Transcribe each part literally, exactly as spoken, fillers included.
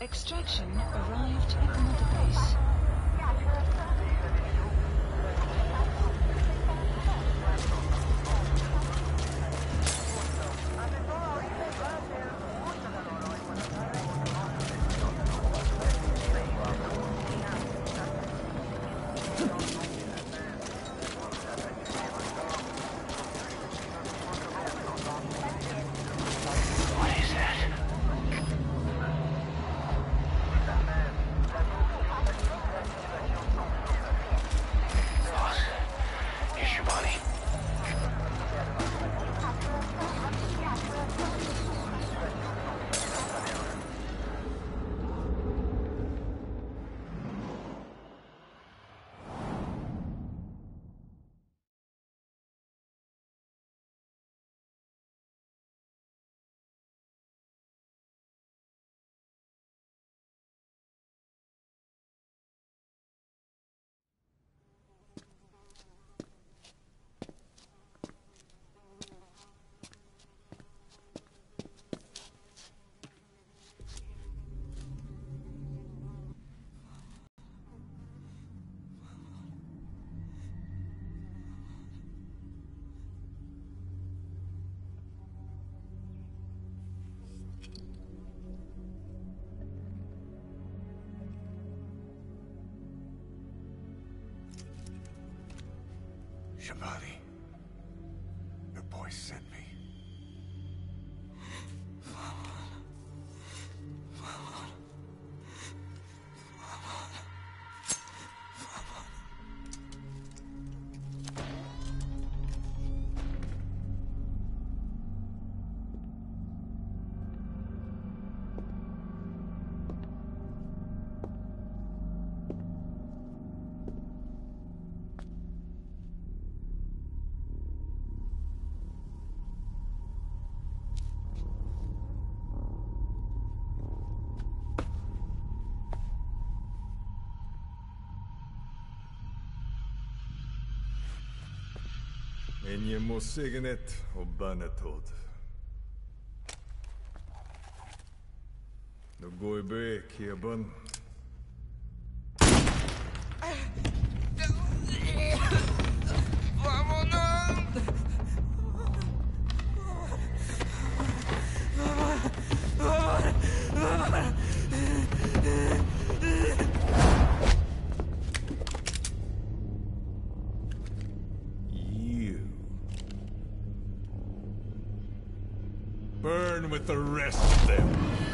Extraction arrived at the mother base. Shabani, the boy sent me. En je moet zeggen het op bijna dood. Nu ga je weg, hierban. Burn with the rest of them.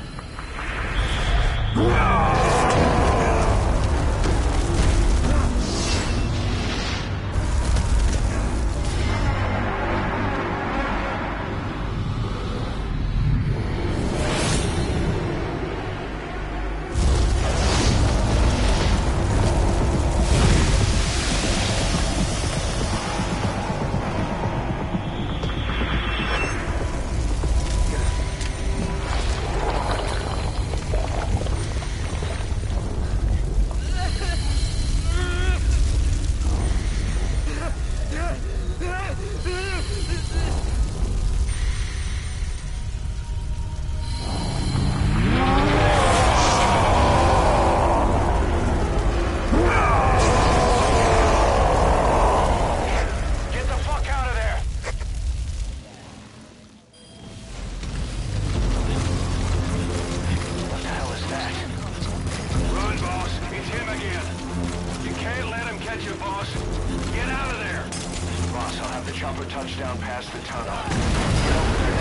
Chopper touchdown past the tunnel. Get over there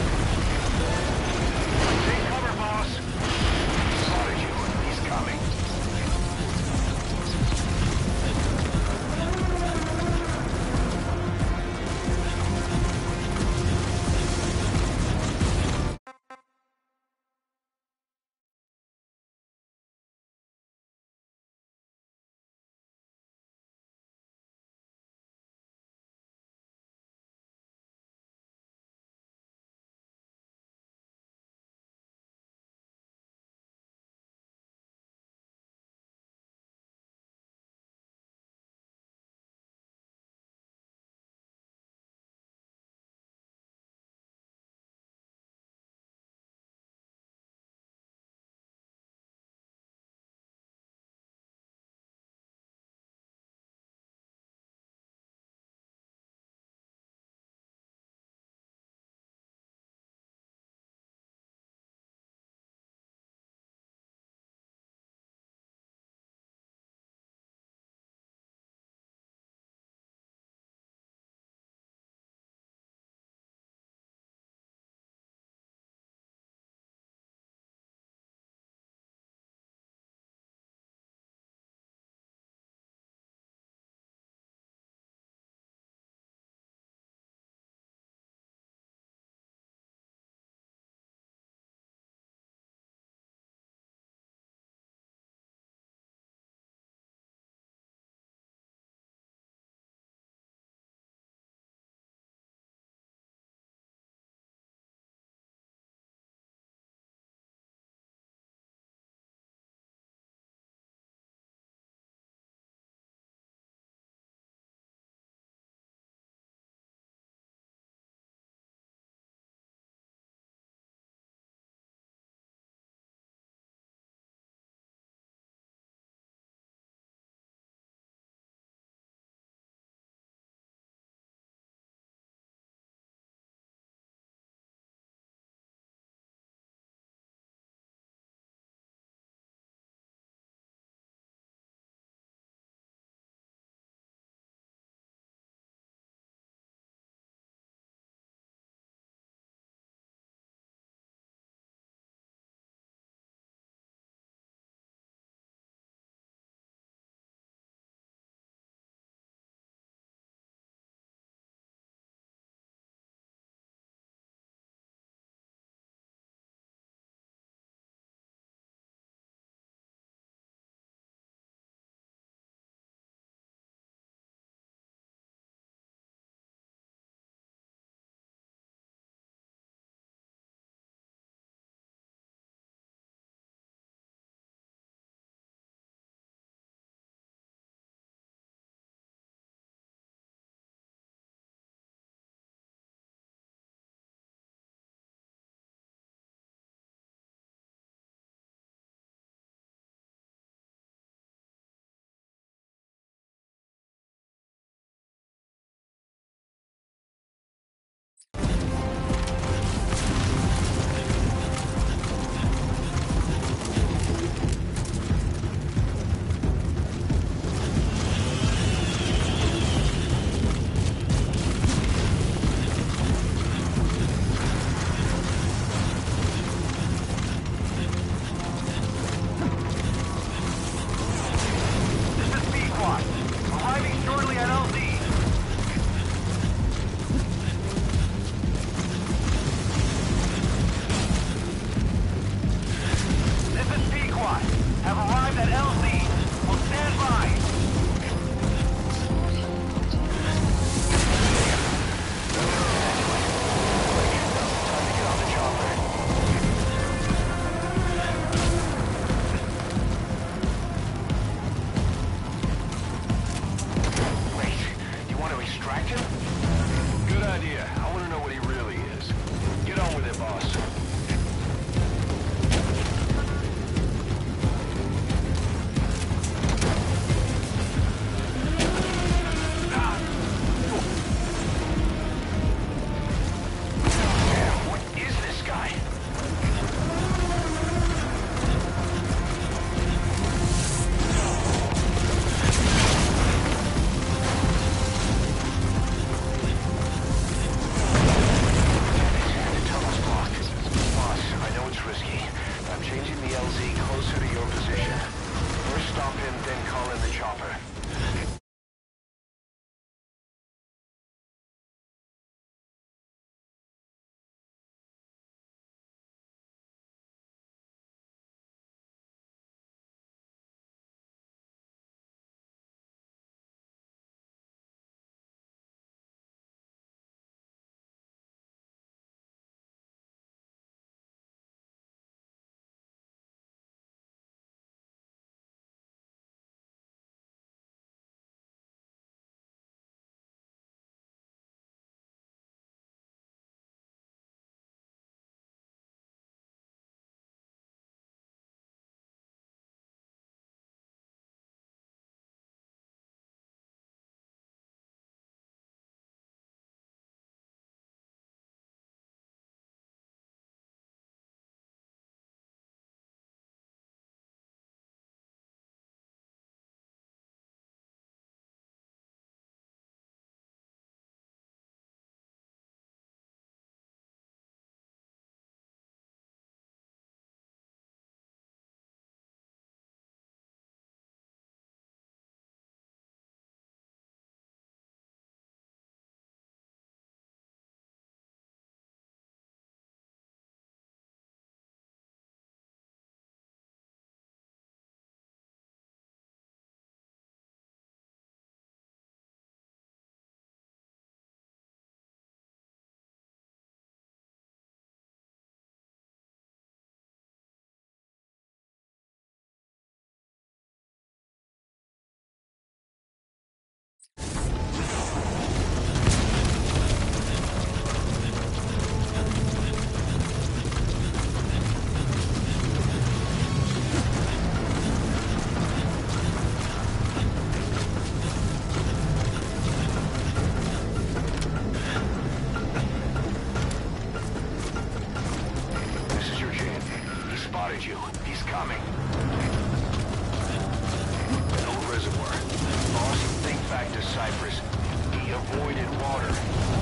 now. Take cover, boss. Spotted you. He's coming. order.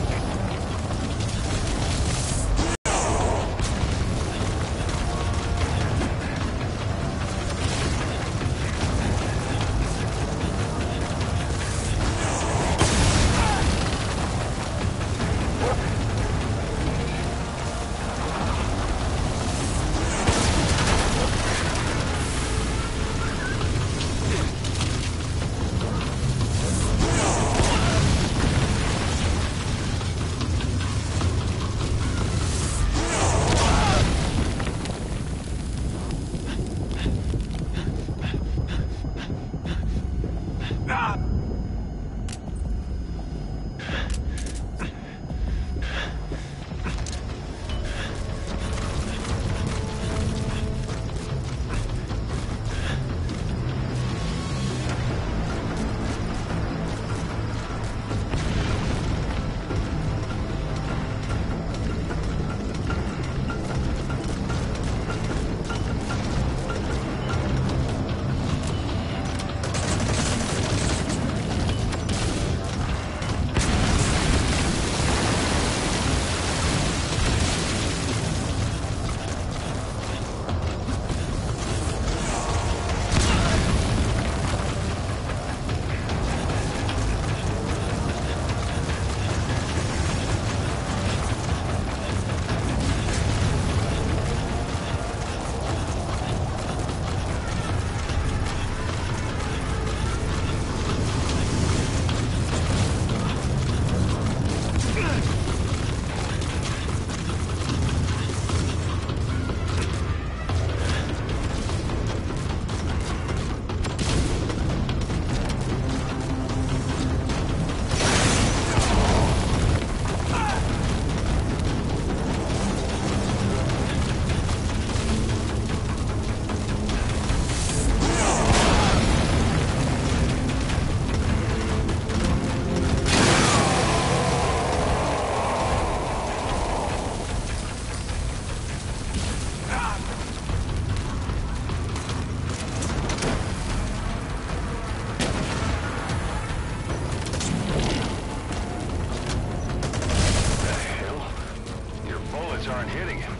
Aren't hitting him.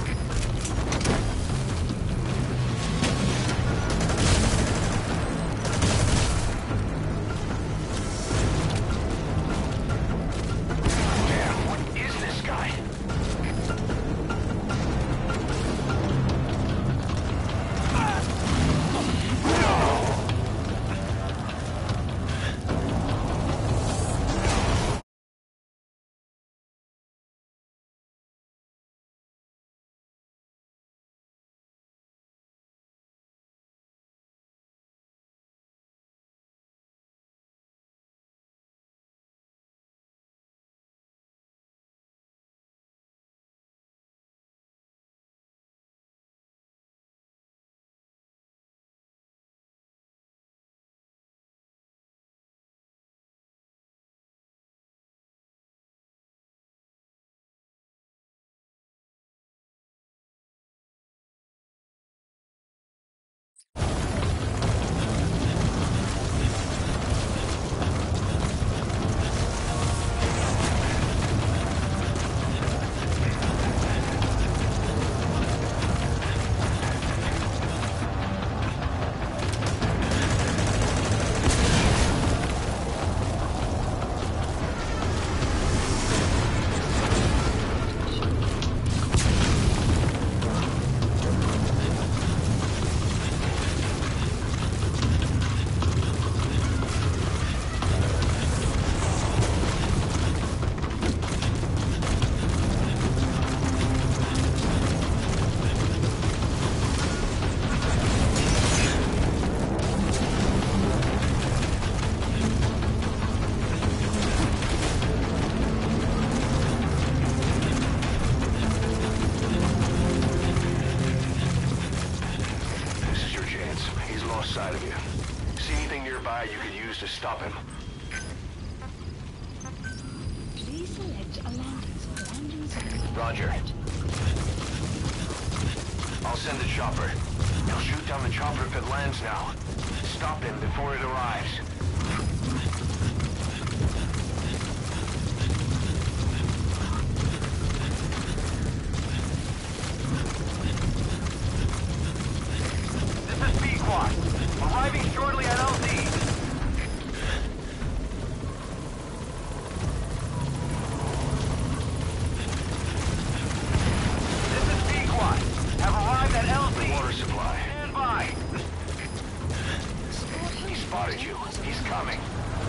Damn, what is this guy? Side of you. See anything nearby you could use to stop him? Please select a landing zone. Landing zone. Roger. I'll send the chopper. He'll shoot down the chopper if it lands now. Stop him before it arrives. spotted you. He's coming.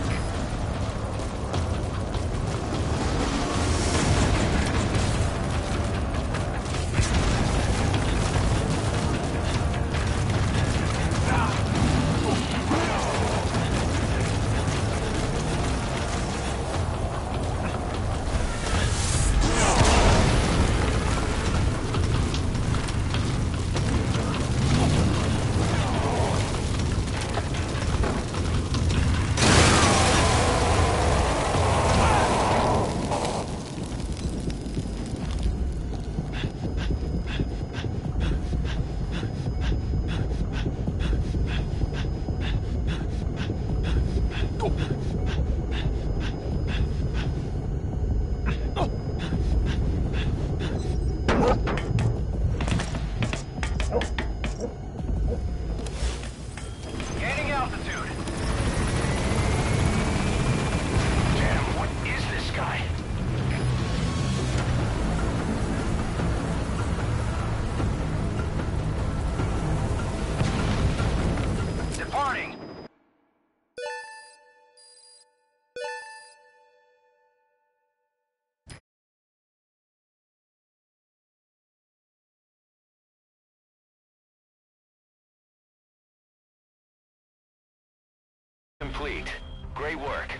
Complete. Great work.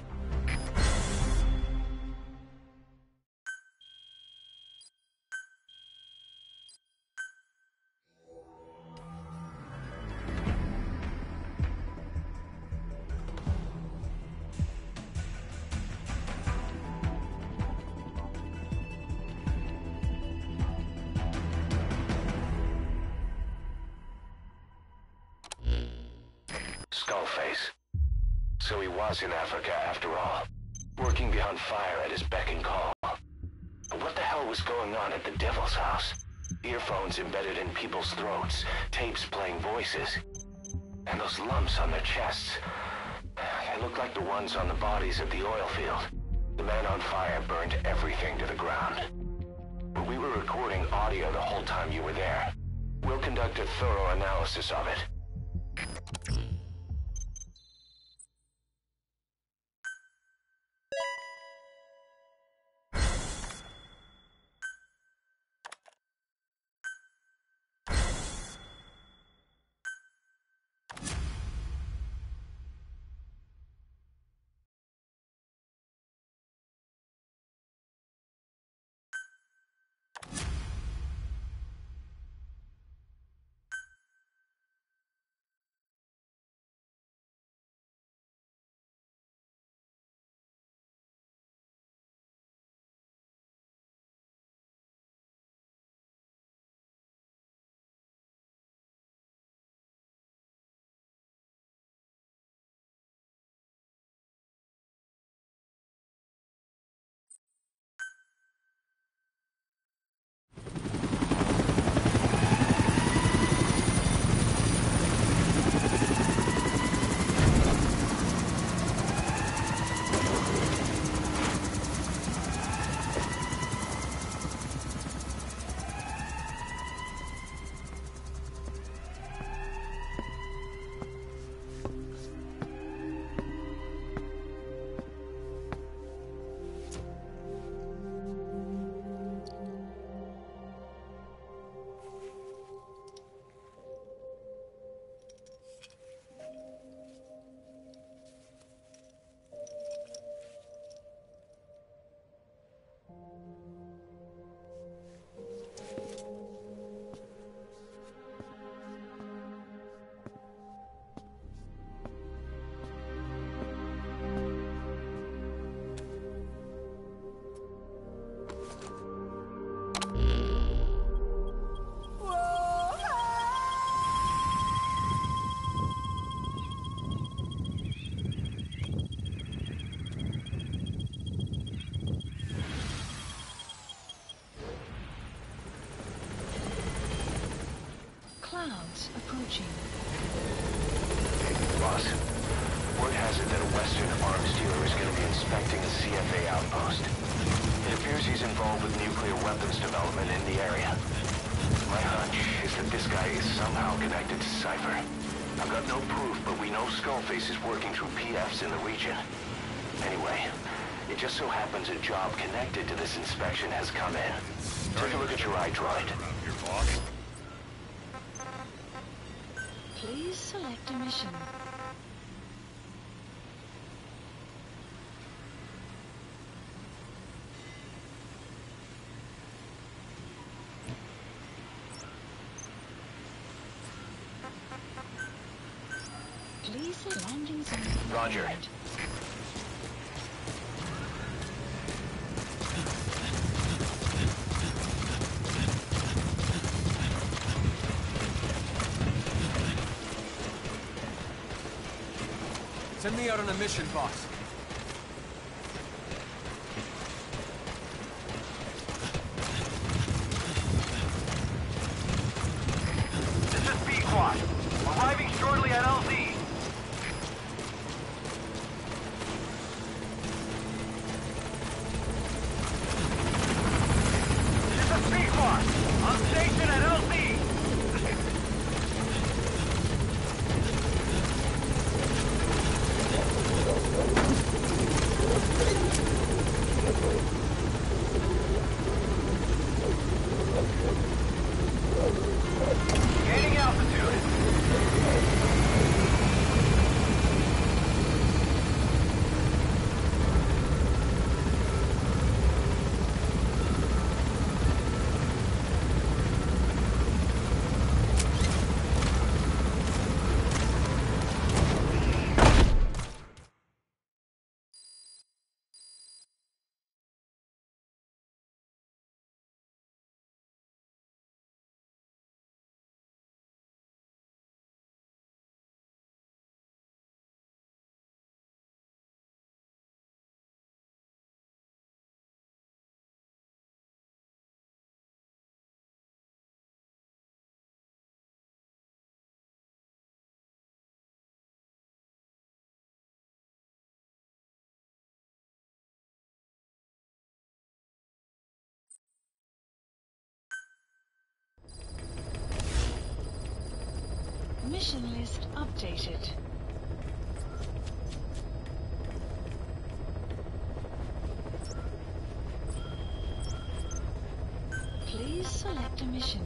Skullface. So he was in Africa after all, working beyond fire at his beck and call. But what the hell was going on at the Devil's house? Earphones embedded in people's throats, tapes playing voices, and those lumps on their chests. They look like the ones on the bodies at the oil field. The man on fire burned everything to the ground. But we were recording audio the whole time you were there. We'll conduct a thorough analysis of it. Clouds approaching. Boss, word has it that a Western arms dealer is going to be inspecting a C F A outpost. It appears he's involved with nuclear weapons development in the area. My hunch is that this guy is somehow connected to Cypher. I've got no proof, but we know Skullface is working through P Fs in the region. Anyway, it just so happens a job connected to this inspection has come in. Take a look at your iDroid. Your boss? Please select a mission. Please select landing zone. Roger. Send me out on a mission, boss. This is B-Quad. Arriving shortly at L Z. This is B-Quad. On station at L Z. Gaining altitude. Mission list updated. Please select a mission.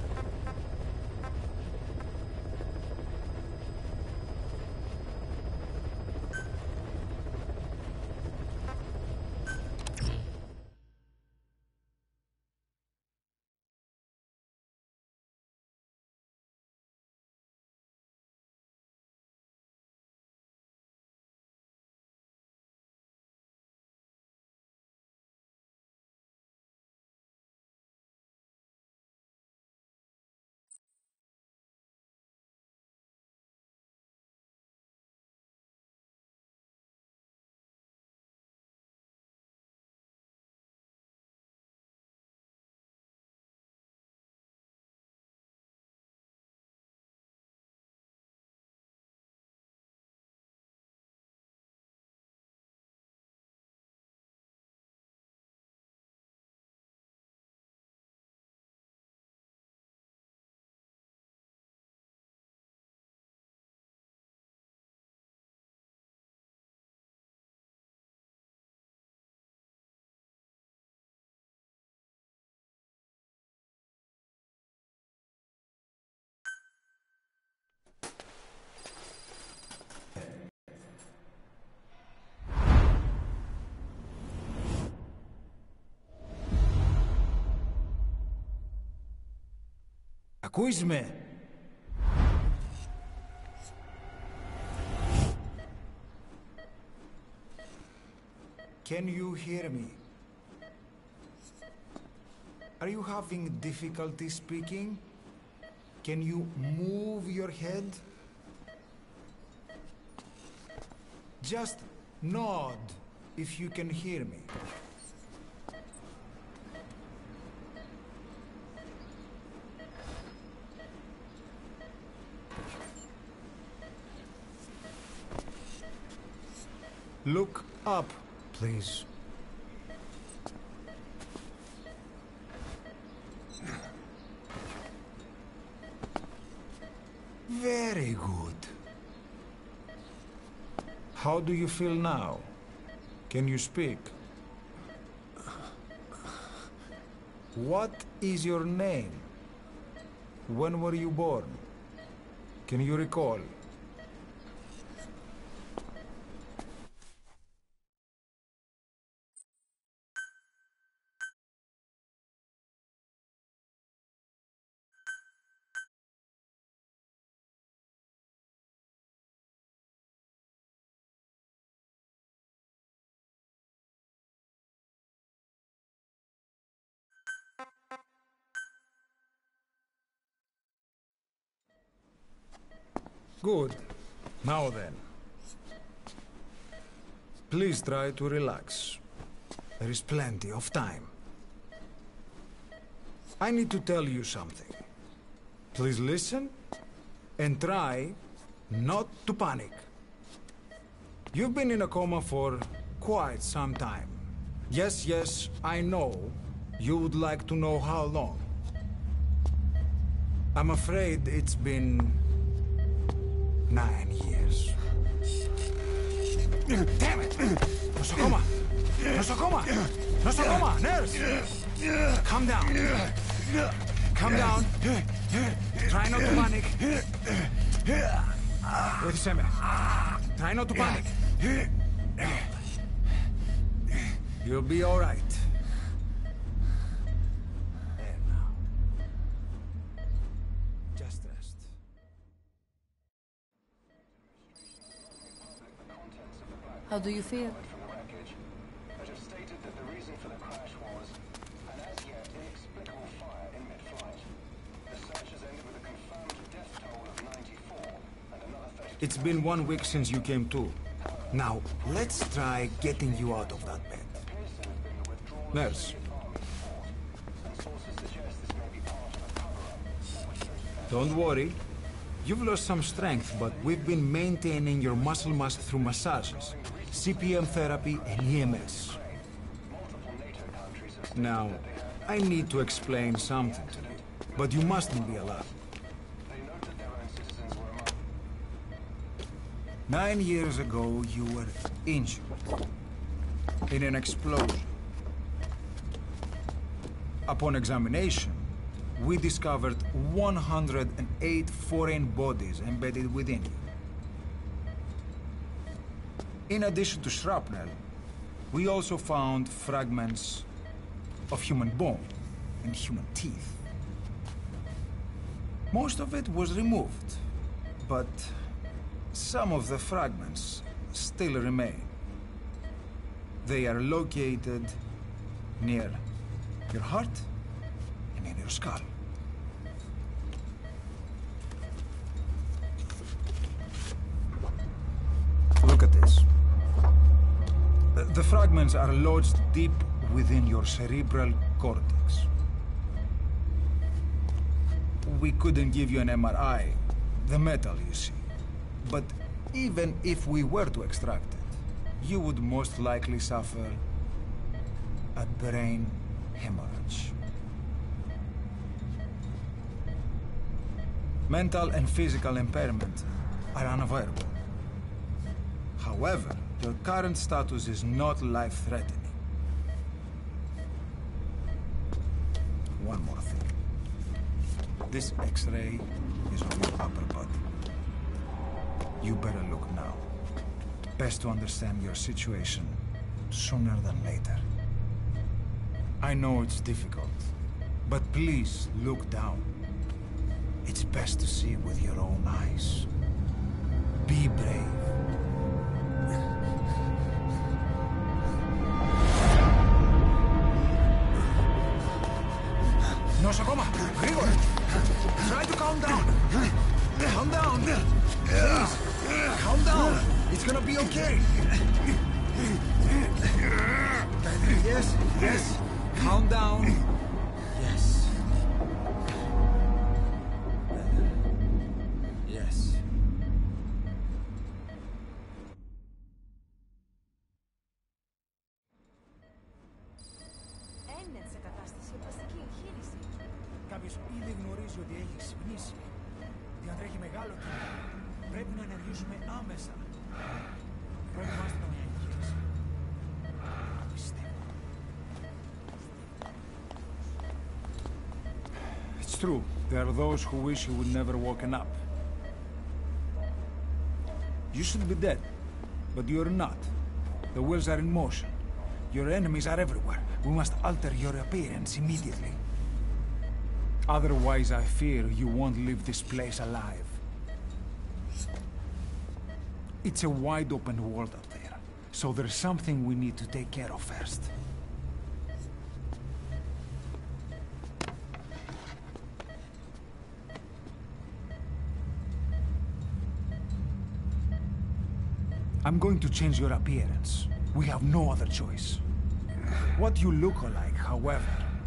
Ακούς με? Can you hear me? Are you having difficulty speaking? Can you move your head? Just nod if you can hear me. Look up, please. Very good. How do you feel now? Can you speak? What is your name? When were you born? Can you recall? Good. Now then. Please try to relax. There is plenty of time. I need to tell you something. Please listen and try not to panic. You've been in a coma for quite some time. Yes, yes, I know. You would like to know how long. I'm afraid it's been nine years. Damn it! Nosocoma! Nosocoma! Nosocoma! Nurse! Calm down. Calm down. Try not to panic. Wait a second. Try not to panic. You'll be all right. There now. Just rest. How do you feel? But have stated that the reason for the crash was an as yet inexplicable fire in mid-flight. The search has ended with a confirmed death toll of ninety-four and another thirty. It's been one week since you came to. Now, let's try getting you out of that bed. Nurse. Don't worry. You've lost some strength, but we've been maintaining your muscle mass through massages, C P M therapy, and E M S. Now, I need to explain something to you, but you mustn't be alarmed. Nine years ago, you were injured in an explosion. Upon examination, we discovered one hundred eight foreign bodies embedded within you. In addition to shrapnel, we also found fragments of human bone and human teeth. Most of it was removed, but some of the fragments still remain. They are located near your heart and in your skull. Look at this. The fragments are lodged deep within your cerebral cortex. We couldn't give you an M R I, the metal, you see. But even if we were to extract it, you would most likely suffer a brain hemorrhage. Mental and physical impairment are unavoidable. However, your current status is not life-threatening. One more thing. This X-ray is on your upper body. You better look now. Best to understand your situation sooner than later. I know it's difficult, but please look down. It's best to see with your own eyes. Be brave. Nosocoma, Grigor, try to calm down. Calm down. Please, calm down. It's gonna be okay. Yes, yes. Calm down. Yes. Yes. Έμεινε σε κατάσταση οπαστική εγχείρηση. Κάποιος ήδη γνωρίζει ότι έχει ξυπνήσει. Διατρέχει μεγάλο κίνδυνο. Πρέπει να ενεργήσουμε άμεσα. true. There are those who wish you would never woken up. You should be dead, but you're not. The wheels are in motion. Your enemies are everywhere. We must alter your appearance immediately. Otherwise, I fear you won't leave this place alive. It's a wide open world out there, so there's something we need to take care of first. I'm going to change your appearance. We have no other choice. What you look like, however...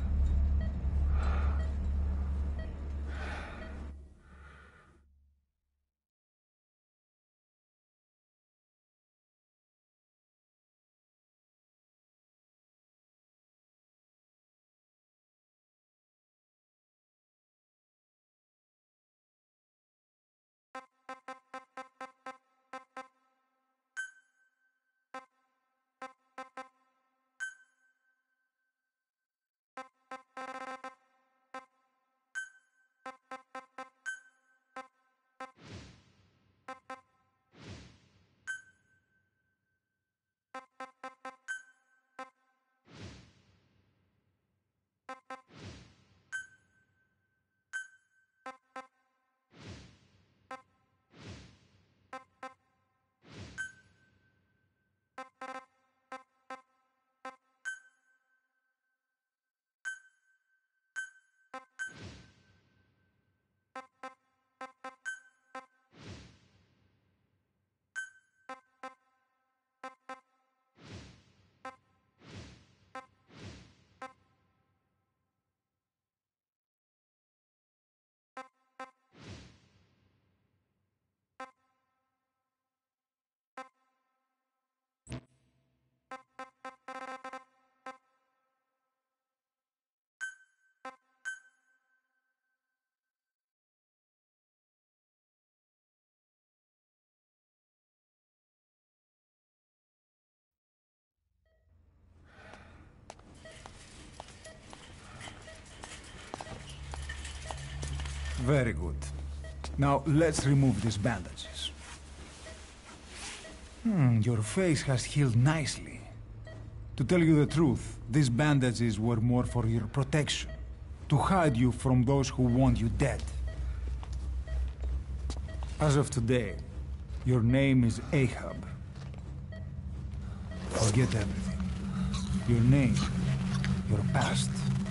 Very good. Now, let's remove these bandages. Hmm, your face has healed nicely. To tell you the truth, these bandages were more for your protection, to hide you from those who want you dead. As of today, your name is Ahab. Forget everything. Your name, your past.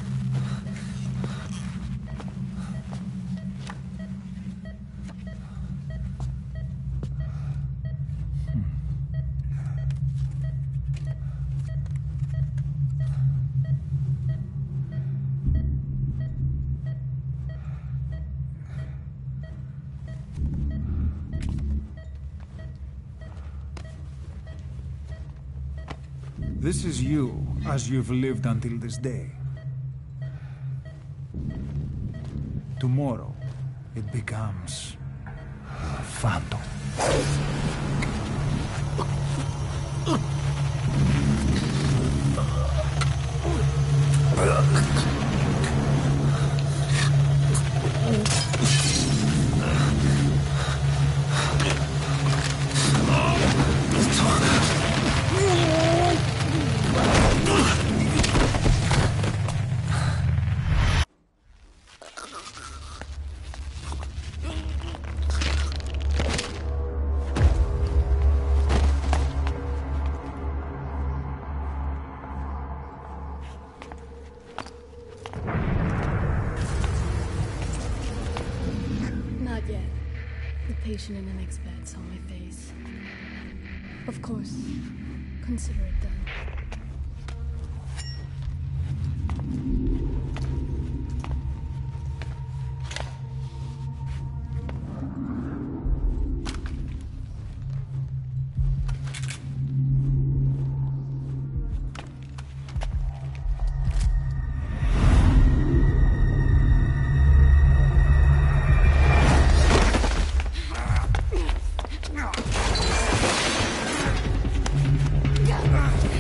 This is you, as you've lived until this day. Tomorrow, it becomes a phantom. Patient in the next bed saw my face. Of course, consider it done. Ah!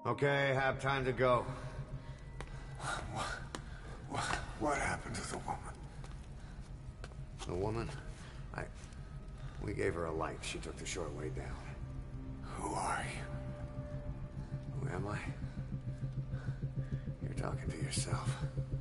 Okay, have time to go. What, what, what happened to the woman? The woman? I... We gave her a light. She took the short way down. Who are you? Who am I? You're talking to yourself.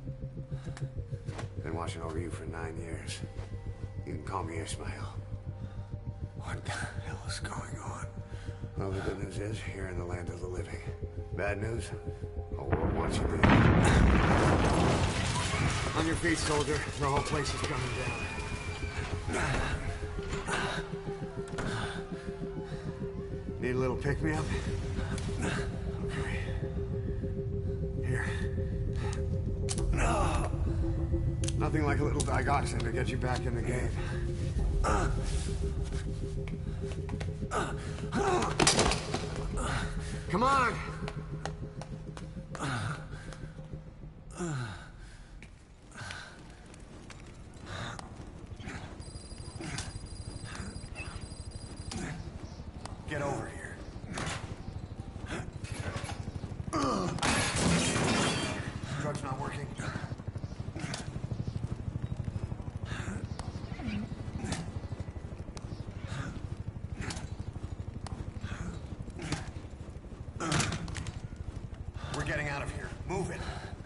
Been watching over you for nine years. You can call me Ishmael. What the hell is going on? Well, the good news is, you're in the land of the living. Bad news? A world wants you dead. On your feet, soldier. The whole place is coming down. Need a little pick-me-up? Okay. Here. Nothing like a little digoxin to get you back in the game. Come on! Get over here. Drug's not working. We're getting out of here. Move it.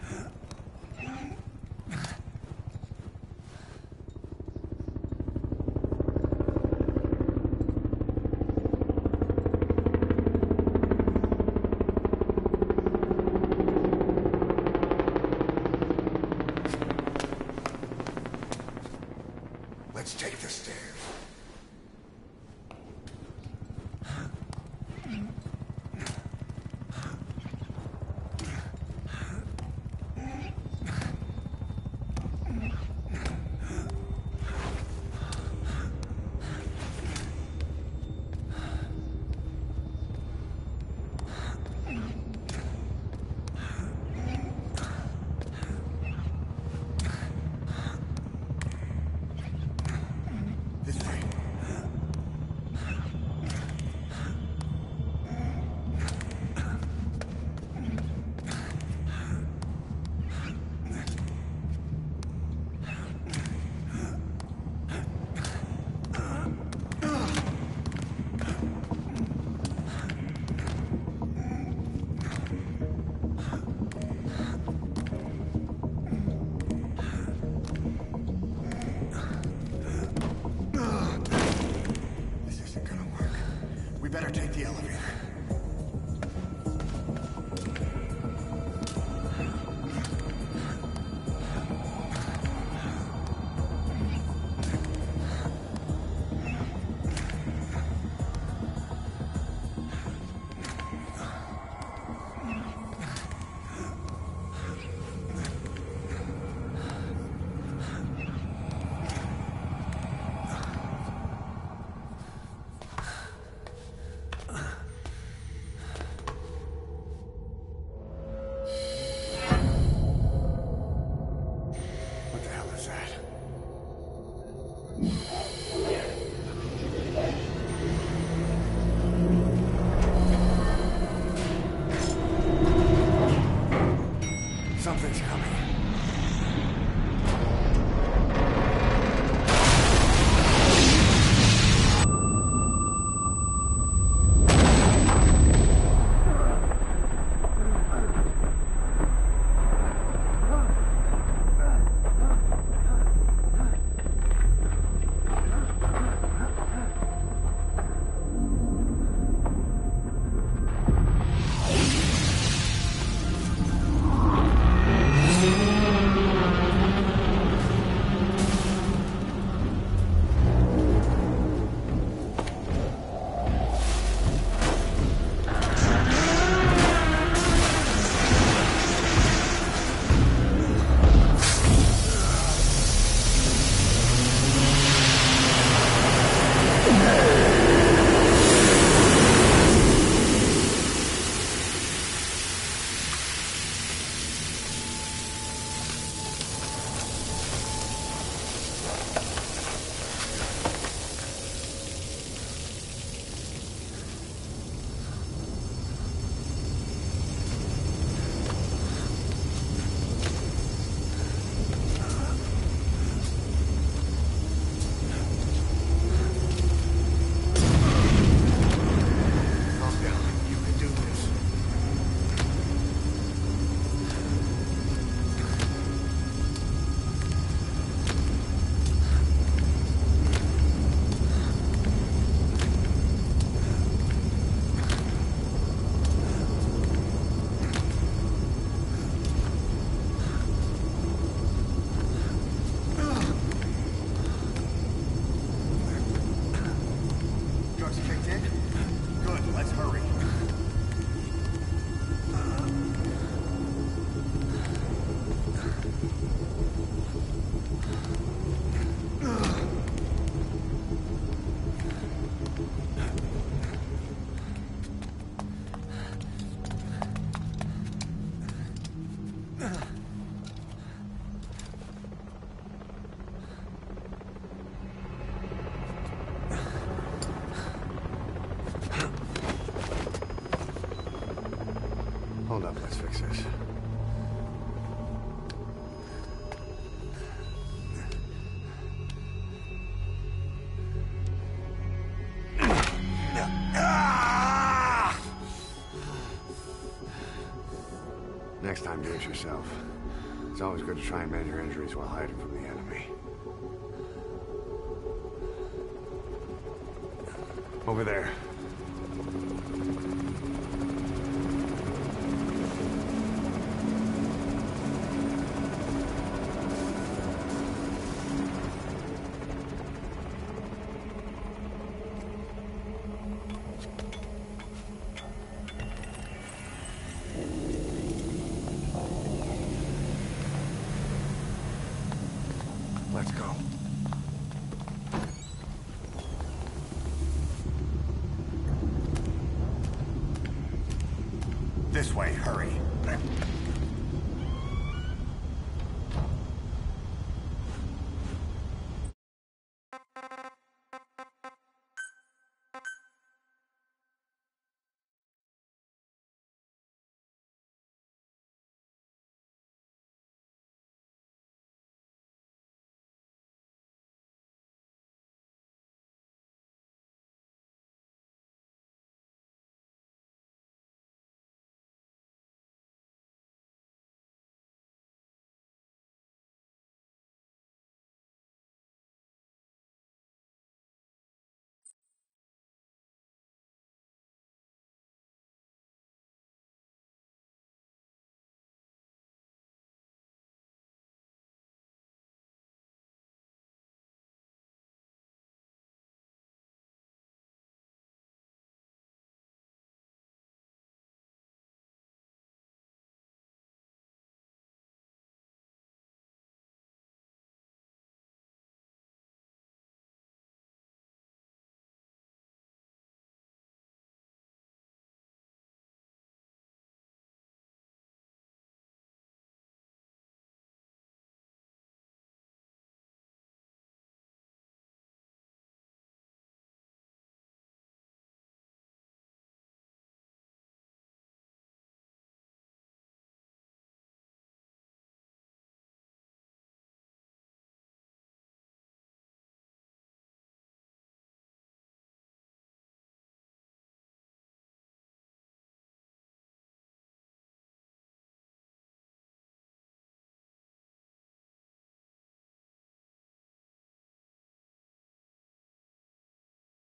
Let's take the stairs. This way. Hold up, let's fix this. Next time, do it yourself. It's always good to try and mend your injuries while hiding from the enemy. Over there. Let's go. This way, hurry.